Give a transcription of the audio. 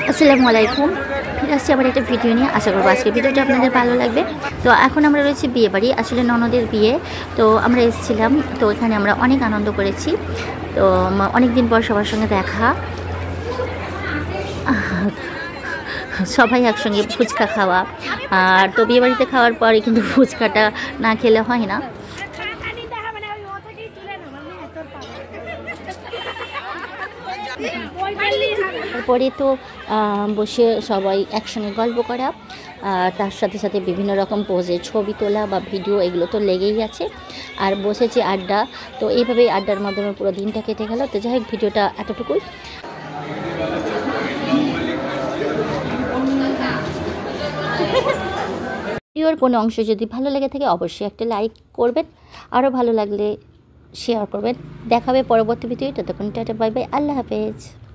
আসসালামু আলাইকুম। ফিরে আসছি আবার একটা ভিডিও নিয়ে। আশা করবো আজকের ভিডিওটা আপনাদের ভালো লাগবে। তো এখন আমরা রয়েছি বিয়ে বাড়ি, আসলে ননদের বিয়ে। তো আমরা এসেছিলাম, তো এখানে আমরা অনেক আনন্দ করেছি। তো অনেক দিন পর সবার সঙ্গে দেখা, সবাই একসঙ্গে ফুচকা খাওয়া। আর তো বিয়ে বাড়িতে খাওয়ার পরে কিন্তু ফুচকাটা না খেলে হয় না। তারপরে তো বসে সবাই একসঙ্গে গল্প করা, তার সাথে সাথে বিভিন্ন রকম পোজে ছবি তোলা বা ভিডিও, এগুলো তো লেগেই আছে। আর বসেছে আড্ডা, তো এইভাবেই আড্ডার মাধ্যমে পুরো দিনটা কেটে গেল। তো যাই হোক, ভিডিওটা এতটুকুই। ভিডিওর কোনো অংশ যদি ভালো লেগে থাকে অবশ্যই একটা লাইক করবেন, আরও ভালো লাগলে শেয়ার করবেন। দেখাবে পরবর্তী ভিডিও। ততক্ষণ টাটা, বাই বাই, আল্লাহ হাফেজ।